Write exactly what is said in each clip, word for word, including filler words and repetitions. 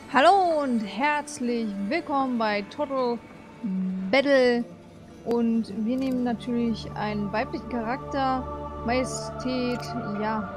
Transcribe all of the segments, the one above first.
Hallo und herzlich willkommen bei Total Battle und wir nehmen natürlich einen weiblichen Charakter, Majestät, ja.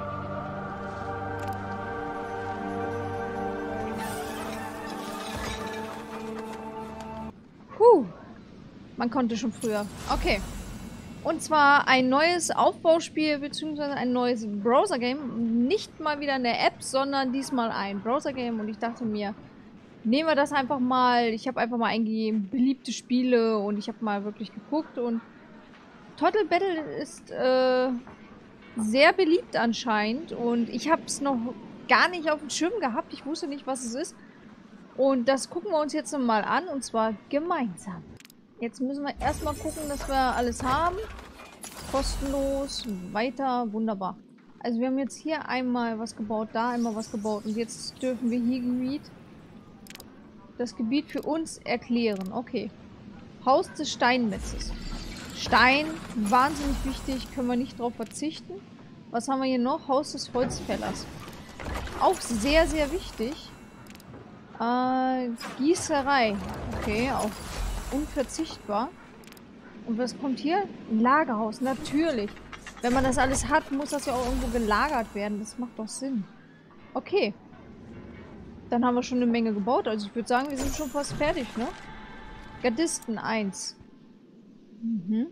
Puh, man konnte schon früher. Okay. Und zwar ein neues Aufbauspiel bzw. ein neues Browser-Game. Nicht mal wieder eine App, sondern diesmal ein Browser-Game und ich dachte mir, nehmen wir das einfach mal. Ich habe einfach mal eingegeben, beliebte Spiele und ich habe mal wirklich geguckt und Total Battle ist äh, sehr beliebt anscheinend und ich habe es noch gar nicht auf dem Schirm gehabt. Ich wusste nicht, was es ist. Und das gucken wir uns jetzt mal an und zwar gemeinsam. Jetzt müssen wir erstmal gucken, dass wir alles haben. Kostenlos, weiter, wunderbar. Also wir haben jetzt hier einmal was gebaut, da einmal was gebaut und jetzt dürfen wir hier Gebiet das Gebiet für uns erklären. Okay. Haus des Steinmetzes. Stein, wahnsinnig wichtig, können wir nicht drauf verzichten. Was haben wir hier noch? Haus des Holzfällers. Auch sehr, sehr wichtig. Äh, Gießerei. Okay, auch unverzichtbar. Und was kommt hier? Ein Lagerhaus, natürlich. Wenn man das alles hat, muss das ja auch irgendwo gelagert werden. Das macht doch Sinn. Okay. Dann haben wir schon eine Menge gebaut. Also ich würde sagen, wir sind schon fast fertig, ne? Gardisten eins. Mhm.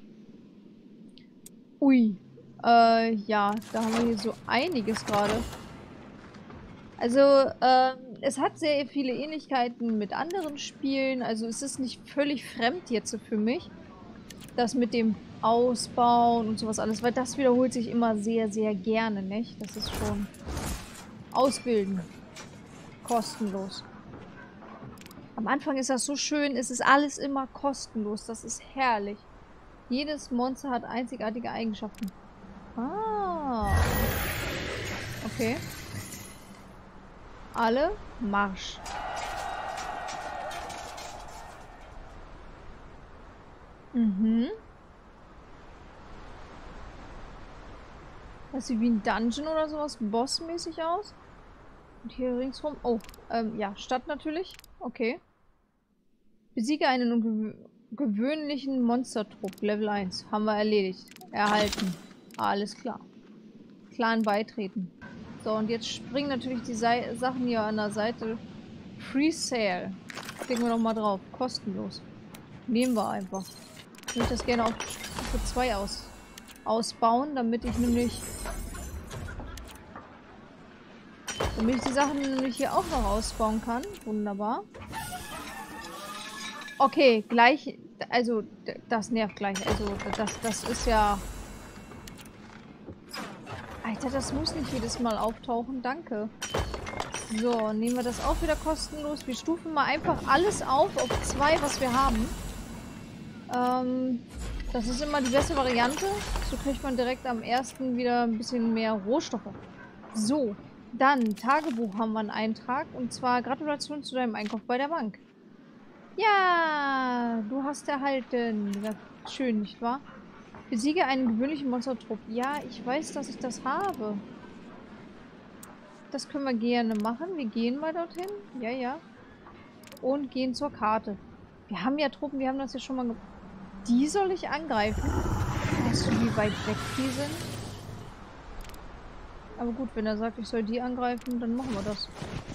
Ui. Äh, ja, da haben wir hier so einiges gerade. Also, ähm, es hat sehr viele Ähnlichkeiten mit anderen Spielen. Also es ist nicht völlig fremd jetzt für mich. Das mit dem Ausbauen und sowas alles. Weil das wiederholt sich immer sehr, sehr gerne, nicht? Das ist schon... Ausbilden. Kostenlos. Am Anfang ist das so schön. Es ist alles immer kostenlos. Das ist herrlich. Jedes Monster hat einzigartige Eigenschaften. Ah. Okay. Alle Marsch. Mhm. Das sieht wie ein Dungeon oder sowas bossmäßig aus. Und hier ringsrum. Oh, ähm, ja, Stadt natürlich. Okay. Besiege einen ungewö gewöhnlichen Monstertrupp. Level eins. Haben wir erledigt. Erhalten. Alles klar. Clan beitreten. So, und jetzt springen natürlich die Sei Sachen hier an der Seite. Free Sale. Klicken wir noch mal drauf. Kostenlos. Nehmen wir einfach. Ich würde das gerne auch für zwei aus ausbauen, damit ich nämlich damit ich die Sachen nämlich hier auch noch ausbauen kann. Wunderbar. Okay, gleich, also das nervt gleich. Also das, das ist ja... Alter, das muss nicht jedes Mal auftauchen. Danke. So, nehmen wir das auch wieder kostenlos. Wir stufen mal einfach alles auf auf zwei, was wir haben. Ähm, das ist immer die beste Variante. So kriegt man direkt am ersten wieder ein bisschen mehr Rohstoffe. So, dann Tagebuch haben wir einen Eintrag. Und zwar Gratulation zu deinem Einkauf bei der Bank. Ja, du hast erhalten. Ja, schön, nicht wahr? Besiege einen gewöhnlichen Monstertrupp. Ja, ich weiß, dass ich das habe. Das können wir gerne machen. Wir gehen mal dorthin. Ja, ja. Und gehen zur Karte. Wir haben ja Truppen, wir haben das ja schon mal... Ge die soll ich angreifen? Weißt du, wie weit weg die sind? Aber gut, wenn er sagt, ich soll die angreifen, dann machen wir das.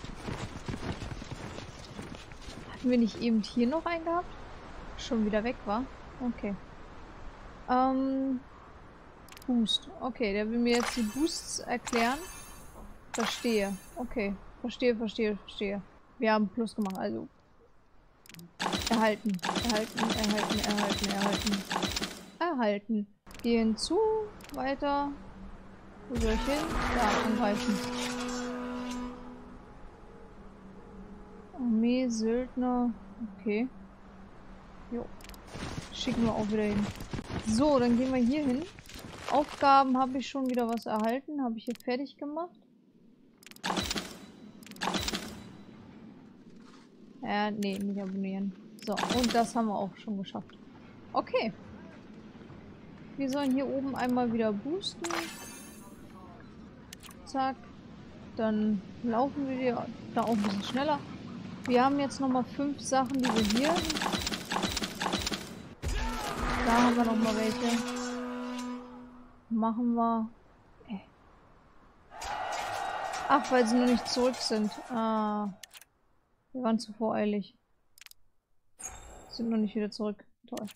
Hatten wir nicht eben hier noch einen gehabt? Schon wieder weg war? Okay. Ähm... Boost. Okay, der will mir jetzt die Boosts erklären. Verstehe. Okay. Verstehe, verstehe, verstehe. Wir haben Plus gemacht, also. Erhalten. Erhalten, erhalten, erhalten, erhalten. Erhalten. Gehen zu. Weiter. Wo soll ich hin? Da, angreifen. Armee, Söldner. Okay. Jo. Schicken wir auch wieder hin. So, dann gehen wir hier hin. Aufgaben habe ich schon wieder was erhalten. Habe ich hier fertig gemacht. Ja, nee, nicht abonnieren. So, und das haben wir auch schon geschafft. Okay. Wir sollen hier oben einmal wieder boosten. Zack. Dann laufen wir da auch ein bisschen schneller. Wir haben jetzt nochmal fünf Sachen, die wir hier... Da haben wir nochmal welche. Machen wir... Äh. Ach, weil sie noch nicht zurück sind. Ah. Wir waren zu voreilig. Sind noch nicht wieder zurück. Toll.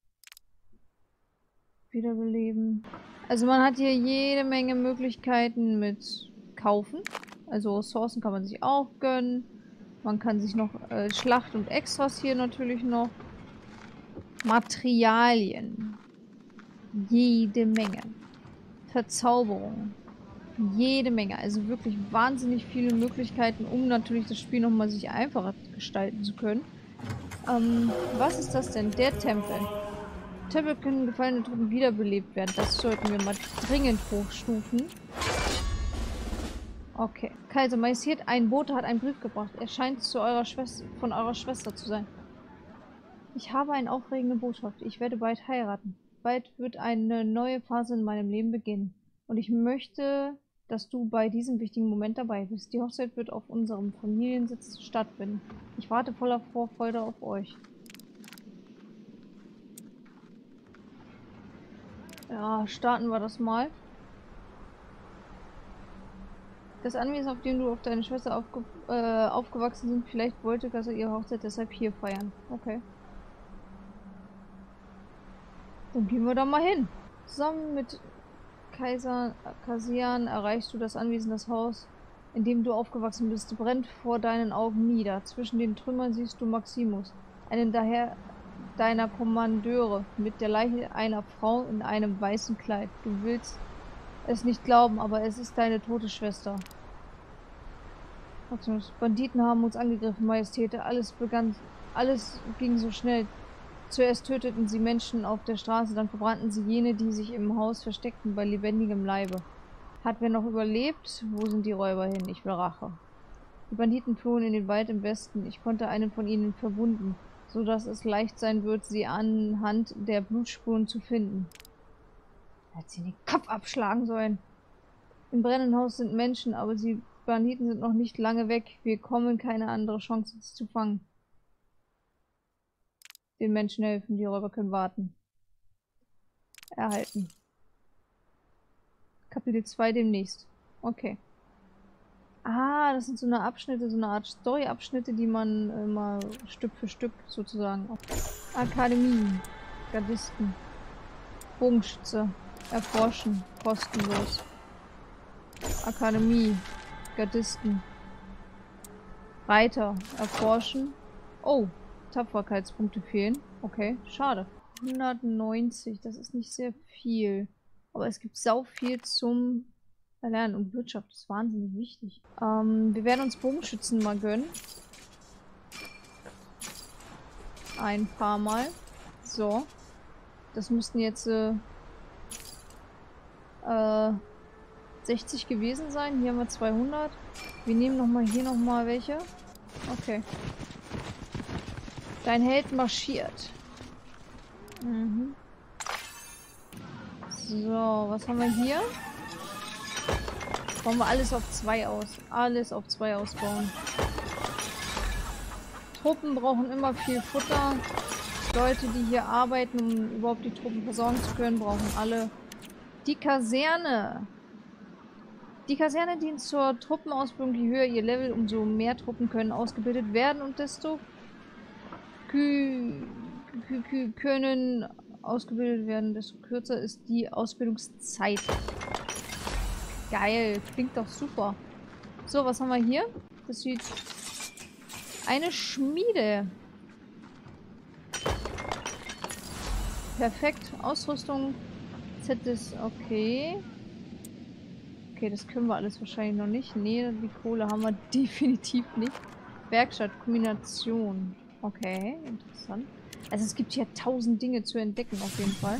Wiederbeleben. Also man hat hier jede Menge Möglichkeiten mit kaufen. Also Ressourcen kann man sich auch gönnen. Man kann sich noch äh, Schlacht und Extras hier natürlich noch. Materialien. Jede Menge. Verzauberung. Jede Menge. Also wirklich wahnsinnig viele Möglichkeiten, um natürlich das Spiel nochmal sich einfacher gestalten zu können. Ähm, was ist das denn? Der Tempel. Tempel können gefallene Truppen wiederbelebt werden. Das sollten wir mal dringend hochstufen. Okay. Kaiser Majestät, ein Bote hat einen Brief gebracht. Er scheint zu eurer Schwester, von eurer Schwester zu sein. Ich habe eine aufregende Botschaft. Ich werde bald heiraten. Bald wird eine neue Phase in meinem Leben beginnen. Und ich möchte, dass du bei diesem wichtigen Moment dabei bist. Die Hochzeit wird auf unserem Familiensitz stattfinden. Ich warte voller Vorfreude auf euch. Ja, starten wir das mal. Das Anwesen, auf dem du auf deine Schwester aufge äh, aufgewachsen sind, vielleicht wollte Kaiser ihre Hochzeit deshalb hier feiern. Okay. Dann gehen wir da mal hin. Zusammen mit Kaiser Kasian erreichst du das Anwesen, das Haus, in dem du aufgewachsen bist, brennt vor deinen Augen nieder. Zwischen den Trümmern siehst du Maximus, einen daher deiner Kommandeure, mit der Leiche einer Frau in einem weißen Kleid. Du willst es nicht glauben, aber es ist deine tote Schwester. Banditen haben uns angegriffen, Majestät. Alles begann, alles ging so schnell. Zuerst töteten sie Menschen auf der Straße, dann verbrannten sie jene, die sich im Haus versteckten, bei lebendigem Leibe. Hat wer noch überlebt? Wo sind die Räuber hin? Ich will Rache. Die Banditen flohen in den Wald im Westen. Ich konnte einen von ihnen verwunden, so dass es leicht sein wird, sie anhand der Blutspuren zu finden. Er hat sie den Kopf abschlagen sollen. Im brennenden Haus sind Menschen, aber die Banditen sind noch nicht lange weg. Wir bekommen keine andere Chance, sie zu fangen. Den Menschen helfen, die Räuber können warten. Erhalten. Kapitel zwei demnächst. Okay. Ah, das sind so eine Abschnitte, so eine Art Story-Abschnitte, die man immer Stück für Stück sozusagen. Akademie. Gardisten. Bogenschütze. Erforschen. Kostenlos. Akademie. Gardisten. Reiter. Erforschen. Oh. Tapferkeitspunkte fehlen. Okay, schade. hundertneunzig, das ist nicht sehr viel. Aber es gibt sau viel zum Erlernen. Und Wirtschaft ist wahnsinnig wichtig. Ähm, wir werden uns Bogenschützen mal gönnen. Ein paar Mal. So. Das müssten jetzt äh, äh, sechzig gewesen sein. Hier haben wir zweihundert. Wir nehmen noch mal hier noch mal welche. Okay. Dein Held marschiert. Mhm. So, was haben wir hier? Bauen wir alles auf zwei aus. Alles auf zwei ausbauen. Truppen brauchen immer viel Futter. Leute, die hier arbeiten, um überhaupt die Truppen versorgen zu können, brauchen alle die Kaserne. Die Kaserne dient zur Truppenausbildung. Je höher ihr Level, umso mehr Truppen können ausgebildet werden und desto können ausgebildet werden, desto kürzer ist die Ausbildungszeit. Geil, klingt doch super. So, was haben wir hier? Das sieht... Eine Schmiede. Perfekt. Ausrüstung. Z ist okay. Okay, das können wir alles wahrscheinlich noch nicht. Nee, die Kohle haben wir definitiv nicht. Werkstatt, Kombination. Okay, interessant. Also es gibt hier tausend Dinge zu entdecken auf jeden Fall.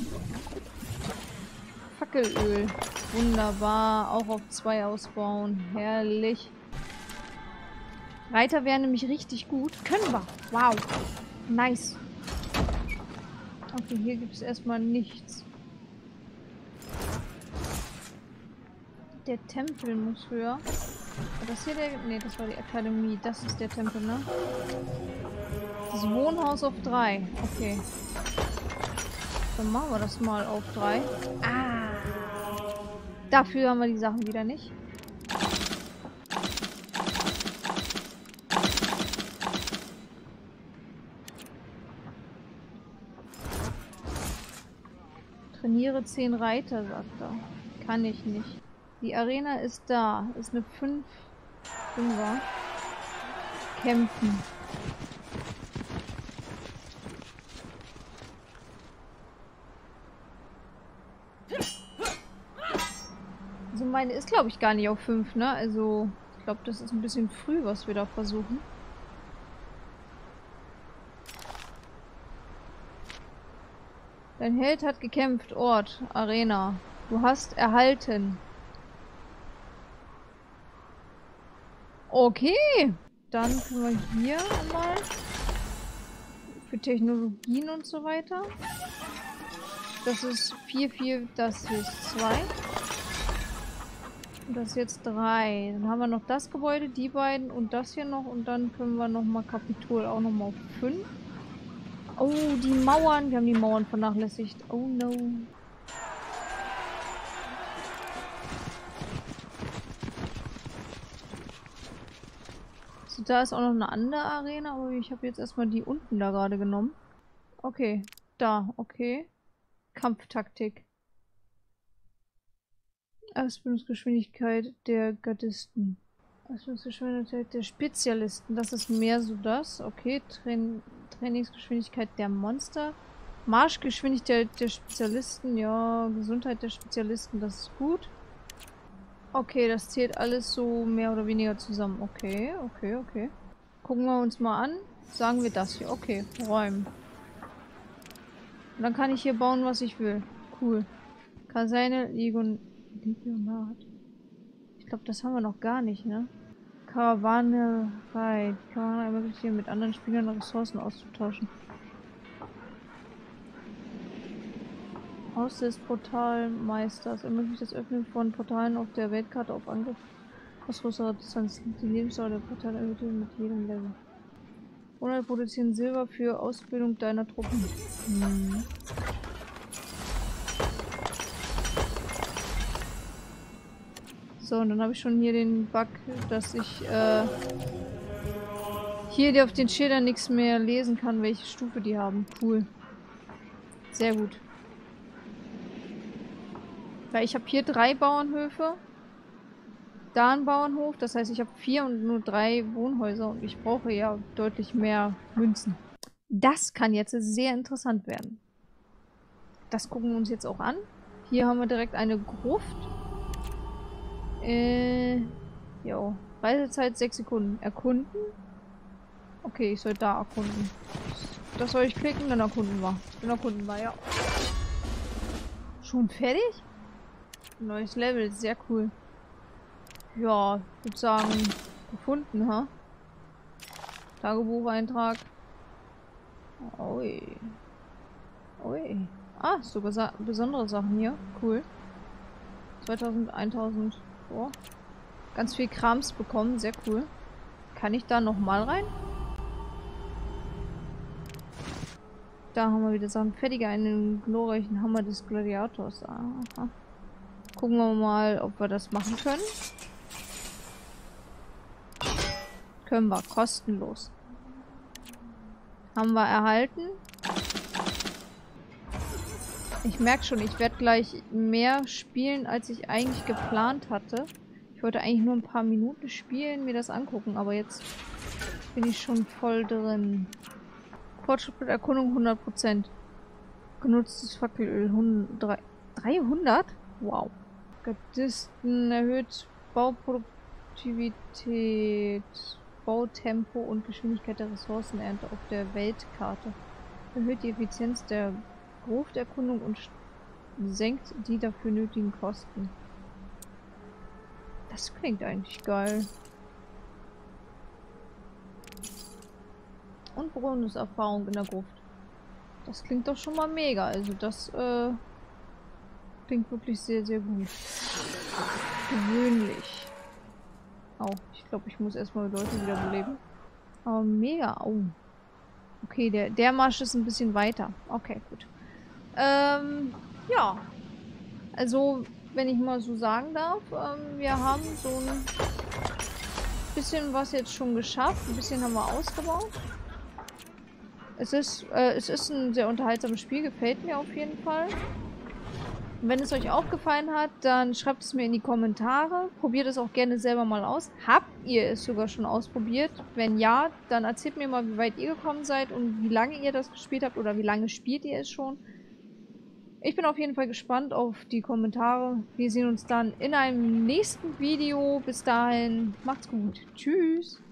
Fackelöl. Wunderbar. Auch auf zwei ausbauen. Herrlich. Reiter wären nämlich richtig gut. Können wir. Wow. Nice. Okay, hier gibt es erstmal nichts. Der Tempel muss höher. War das hier der... Ne, das war die Akademie. Das ist der Tempel, ne? Das Wohnhaus auf drei. Okay. Dann machen wir das mal auf drei. Ah! Dafür haben wir die Sachen wieder nicht. Trainiere zehn Reiter, sagt er. Kann ich nicht. Die Arena ist da. Ist eine fünf. Fünfer. Kämpfen. Also meine ist, glaube ich, gar nicht auf fünf, ne? Also, ich glaube, das ist ein bisschen früh, was wir da versuchen. Dein Held hat gekämpft. Ort. Arena. Du hast erhalten. Okay. Dann können wir hier mal für Technologien und so weiter. Das ist vier, vier, das hier ist zwei. Und das ist jetzt drei. Dann haben wir noch das Gebäude, die beiden und das hier noch. Und dann können wir nochmal Kapitol auch nochmal auf fünf. Oh, die Mauern. Wir haben die Mauern vernachlässigt. Oh no. So, da ist auch noch eine andere Arena, aber ich habe jetzt erstmal die unten da gerade genommen. Okay, da, okay. Kampftaktik. Ausbildungsgeschwindigkeit der Gardisten. Ausbildungsgeschwindigkeit der Spezialisten. Das ist mehr so das. Okay, Train Trainingsgeschwindigkeit der Monster. Marschgeschwindigkeit der Spezialisten. Ja, Gesundheit der Spezialisten. Das ist gut. Okay, das zählt alles so mehr oder weniger zusammen. Okay, okay, okay. Gucken wir uns mal an. Sagen wir das hier. Okay, räumen. Und dann kann ich hier bauen, was ich will. Cool. Kaserne, Legion, Legionat. Ich glaube, das haben wir noch gar nicht, ne? Karawanerei. Die Karawane ermöglicht hier mit anderen Spielern Ressourcen auszutauschen. Haus des Portalmeisters ermöglicht das Öffnen von Portalen auf der Weltkarte auf Angriff aus größerer Distanz. Die Lebensdauer der Portale erhöht mit jedem Level. Oder produzieren Silber für Ausbildung deiner Truppen. Hm. So, und dann habe ich schon hier den Bug, dass ich äh, hier auf den Schildern nichts mehr lesen kann, welche Stufe die haben. Cool. Sehr gut. Weil ich habe hier drei Bauernhöfe. Da ein Bauernhof. Das heißt, ich habe vier und nur drei Wohnhäuser. Und ich brauche ja deutlich mehr Münzen. Das kann jetzt sehr interessant werden. Das gucken wir uns jetzt auch an. Hier haben wir direkt eine Gruft. Äh, jo. Reisezeit sechs Sekunden. Erkunden. Okay, ich soll da erkunden. Das soll ich klicken, dann erkunden wir. Dann erkunden wir, ja. Schon fertig? Neues Level, sehr cool. Ja, ich würde sagen, gefunden, ha? Tagebucheintrag. Ui. Ui. Ah, sogar sa besondere Sachen hier. Cool. zweitausend, eintausend. Oh. Ganz viel Krams bekommen, sehr cool. Kann ich da nochmal rein? Da haben wir wieder Sachen. Fertige einen glorreichen Hammer des Gladiators. Aha. Gucken wir mal, ob wir das machen können. Können wir. Kostenlos. Haben wir erhalten. Ich merke schon, ich werde gleich mehr spielen, als ich eigentlich geplant hatte. Ich wollte eigentlich nur ein paar Minuten spielen, mir das angucken, aber jetzt bin ich schon voll drin. Fortschritt mit Erkundung hundert Prozent. Genutztes Fackelöl dreihundert? Wow. Gardisten erhöht Bauproduktivität, Bautempo und Geschwindigkeit der Ressourcenernte auf der Weltkarte. Erhöht die Effizienz der Grufterkundung und senkt die dafür nötigen Kosten. Das klingt eigentlich geil. Und Bonuserfahrung in der Gruft. Das klingt doch schon mal mega. Also das äh, klingt wirklich sehr, sehr gut. Gewöhnlich. Oh, ich glaube, ich muss erstmal Leute wiederbeleben. Aber mega. Oh. Okay, der, der Marsch ist ein bisschen weiter. Okay, gut. Ähm, ja. Also, wenn ich mal so sagen darf, ähm, wir haben so ein bisschen was jetzt schon geschafft. Ein bisschen haben wir ausgebaut. Es ist, äh, es ist ein sehr unterhaltsames Spiel, gefällt mir auf jeden Fall. Und wenn es euch auch gefallen hat, dann schreibt es mir in die Kommentare. Probiert es auch gerne selber mal aus. Habt ihr es sogar schon ausprobiert? Wenn ja, dann erzählt mir mal, wie weit ihr gekommen seid und wie lange ihr das gespielt habt oder wie lange spielt ihr es schon. Ich bin auf jeden Fall gespannt auf die Kommentare. Wir sehen uns dann in einem nächsten Video. Bis dahin, macht's gut. Tschüss.